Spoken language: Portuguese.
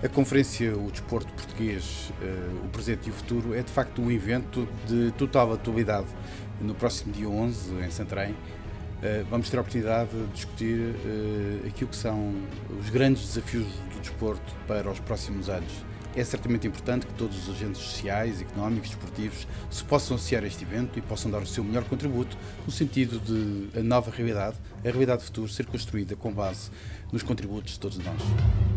A conferência O Desporto Português, o Presente e o Futuro é de facto um evento de total atualidade. No próximo dia 11, em Santarém, vamos ter a oportunidade de discutir aquilo que são os grandes desafios do desporto para os próximos anos. É certamente importante que todos os agentes sociais, económicos, desportivos se possam associar a este evento e possam dar o seu melhor contributo no sentido de a nova realidade, a realidade do futuro, ser construída com base nos contributos de todos nós.